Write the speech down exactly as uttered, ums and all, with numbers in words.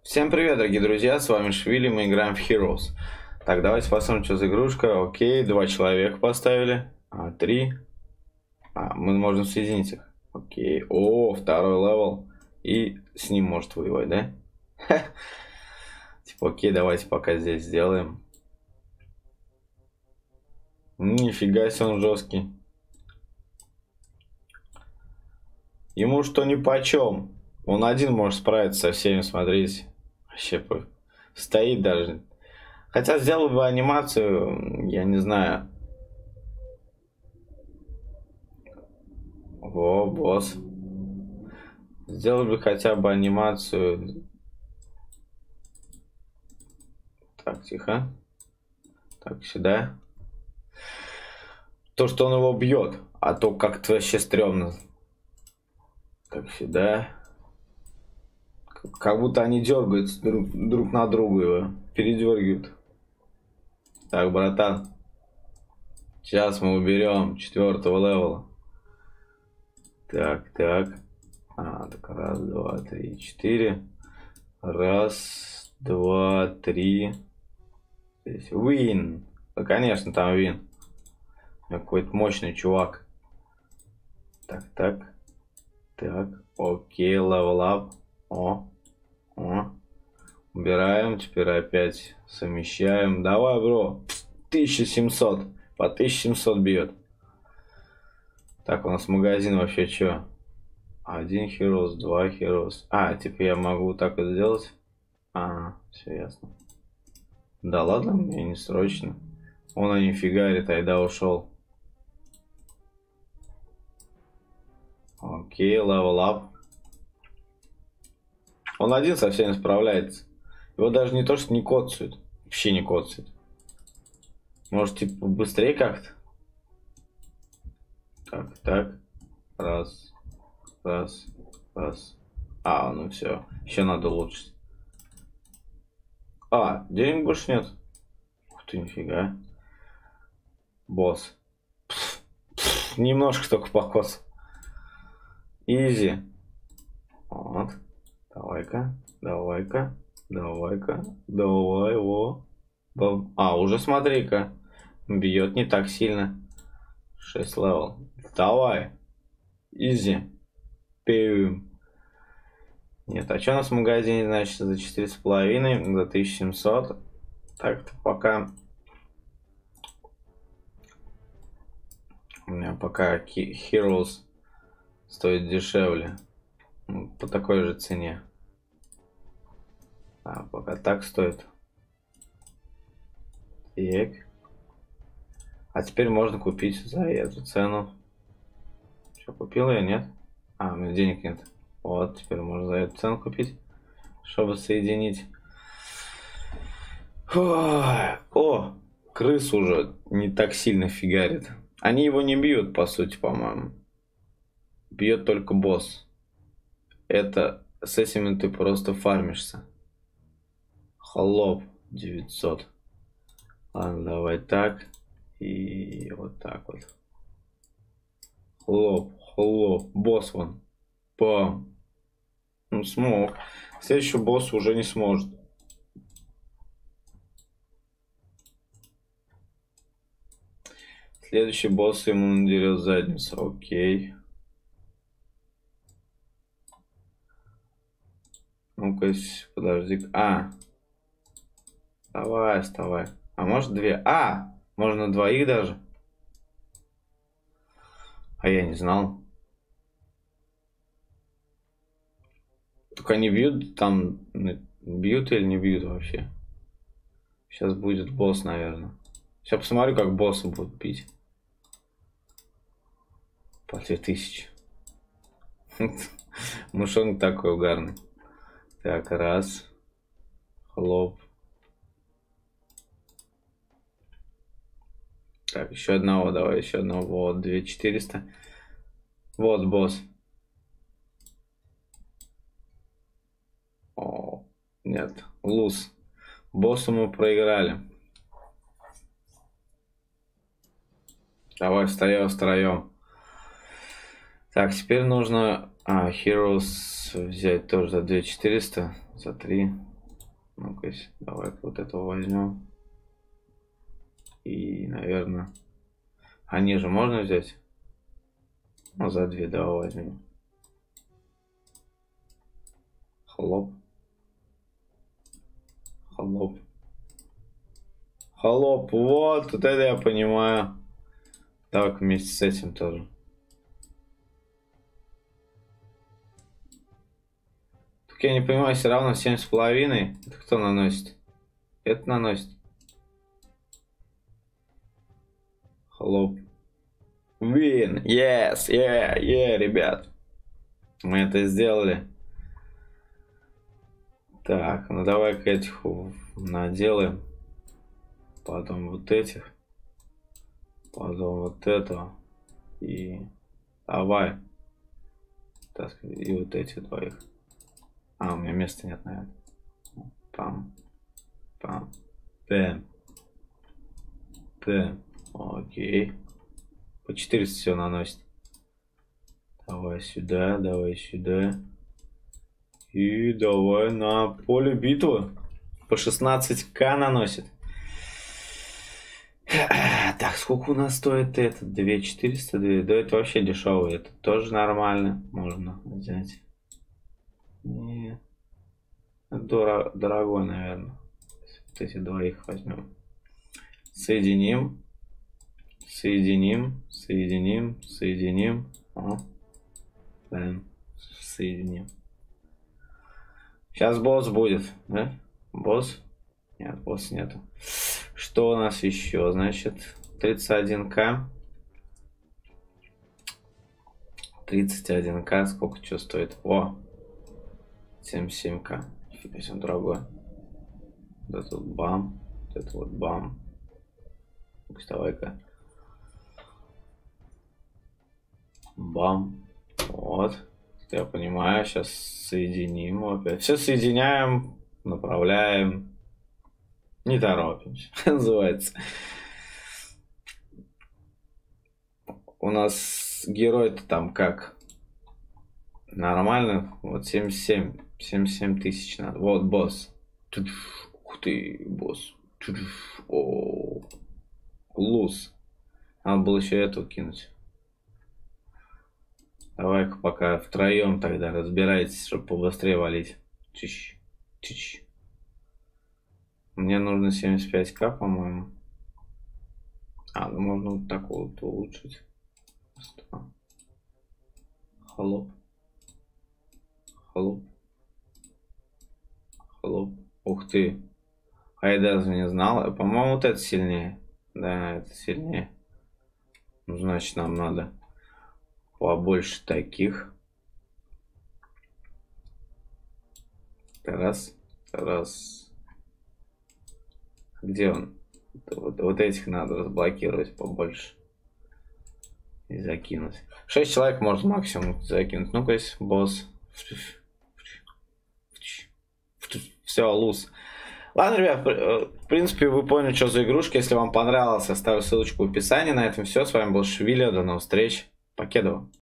Всем привет, дорогие друзья, с вами Швили, мы играем в Heroes. Так, давайте посмотрим, что за игрушка. Окей, два человека поставили, а, три. А, мы можем соединить их. Окей, о, второй левел. И с ним может воевать, да? Типа, окей, давайте пока здесь сделаем. Нифига себе, он жесткий. Ему что ни почем. Он один может справиться со всеми, смотрите. Вообще стоит даже. Хотя сделал бы анимацию, я не знаю. О, босс. Сделал бы хотя бы анимацию. Так, тихо. Так, сюда. То, что он его бьет, а то как-то вообще стрёмно. Так, сюда. Как будто они дергаются друг, друг на друга его. Передергивают. Так, братан. Сейчас мы уберем четвертого левела. Так, так. А, так, раз, два, три, четыре. Раз, два, три. Здесь win. Ну, конечно, там win. Какой-то мощный чувак. Так, так. Так, окей, левел ап. О, о. Убираем, теперь опять совмещаем. Давай, бро. тысяча семьсот. По тысяче семьсот бьет. Так, у нас магазин вообще что? Один Heroes, два Heroes. А, типа я могу так вот сделать? А, все ясно. Да ладно, мне не срочно. Он а не фигарит, айда ушел. Окей, level up. Он один со всеми справляется. Его даже не то, что не коцают. Вообще не коцают. Может, типа, быстрее как-то? Так, так. Раз. Раз. Раз. А, ну все. Еще надо улучшить. А, денег больше нет. Ух ты, нифига. Босс. Пфф, пфф, немножко только покос. Изи. Вот. Давай-ка. Давай-ка. Давай-ка. Давай его. А, уже смотри-ка. Бьет не так сильно. шесть левел. Давай. Изи. Пим. Нет, а что у нас в магазине, значит, за четыре с половиной, за тысячу семьсот. Так-то пока... У меня пока Heroes стоит дешевле. По такой же цене. А, пока так стоит. Так. А теперь можно купить за эту цену. Что, купил я, нет? А, у меня денег нет. Вот, теперь можно за эту цену купить, чтобы соединить. О, о, крыс уже не так сильно фигарит. Они его не бьют, по сути, по-моему. Бьет только босс. Это с этими ты просто фармишься. Холоп девятьсот. Ладно, давай так. И вот так вот. Хлоп, хлоп. Босс вон. Пам. Ну, смог. Следующий босс уже не сможет. Следующий босс ему надерет задницу. Окей. Ну-ка, подожди. А. Давай, вставай. А может две? А! Можно двоих даже. А я не знал. Только они бьют там... Бьют или не бьют вообще? Сейчас будет босс, наверное. Сейчас посмотрю, как босса будут бить. По две тысячи. Мышонок такой угарный. Так, раз. Хлоп. Так, еще одного, давай, еще одного. Вот, две тысячи четыреста. Вот босс. О, нет, луз. Боссу мы проиграли. Давай встаем, встаем. Так, теперь нужно а, Heroes взять тоже за две тысячи четыреста. За три. Ну-ка, давай вот этого возьмем. И, наверное... А ниже можно взять? Ну, за две давай возьмем. Хлоп. Хлоп. Хлоп. Вот, вот это я понимаю. Давай вместе с этим тоже. Так я не понимаю, все равно семь с половиной. Это кто наносит? Это наносит. Хлоп. Win. Yes. Yeah. Yeah, ребят. Мы это сделали. Так, ну давай-ка этих наделаем. Потом вот этих. Потом вот этого. И давай. Так, и вот эти двоих. А, у меня места нет, наверное. Пам. Пам. Пэм. Пэм. Окей. По четыреста все наносит. Давай сюда, давай сюда. И давай на поле битвы. По шестнадцать ка наносит. Так, сколько у нас стоит этот? две тысячи четыреста? Да это вообще дешевый. Это тоже нормально. Можно взять. Не. Дорого, дорогой, наверное. Вот эти двоих возьмем. Соединим. Соединим. Соединим. Соединим. О. Да. Соединим. Сейчас босс будет, да? Босс? Нет, босса нету. Что у нас еще? Значит, тридцать один ка. тридцать один ка. Сколько что стоит? О! семьдесят семь ка. Нифига себе, дорогой. Вот это вот бам. Вот это вот бам. Давай-ка. Бам. Вот. Я понимаю. Сейчас соединим опять. Все соединяем. Направляем. Не торопимся. Называется. У нас герой-то там как? Нормально. Вот семьдесят семь. семьдесят семь тысяч надо. Вот босс. Ух ты, босс. О, луз. Надо было еще эту кинуть. Давай-ка пока втроем тогда разбирайтесь, чтобы побыстрее валить. Чищ, чищ. Мне нужно семьдесят пять ка, по-моему. А, ну можно вот так вот улучшить. Хлоп. Хлоп. Хлоп. Ух ты. А я даже не знал. По-моему, вот это сильнее. Да, это сильнее. Ну, значит, нам надо побольше таких. Раз. Раз. Где он? Вот, вот этих надо разблокировать побольше. И закинуть. шесть человек можно максимум закинуть. Ну-ка, босс. Все, луз. Ладно, ребят, в принципе, вы поняли, что за игрушка. Если вам понравилось, оставлю ссылочку в описании. На этом все. С вами был Швиля. До новых встреч. Покедова.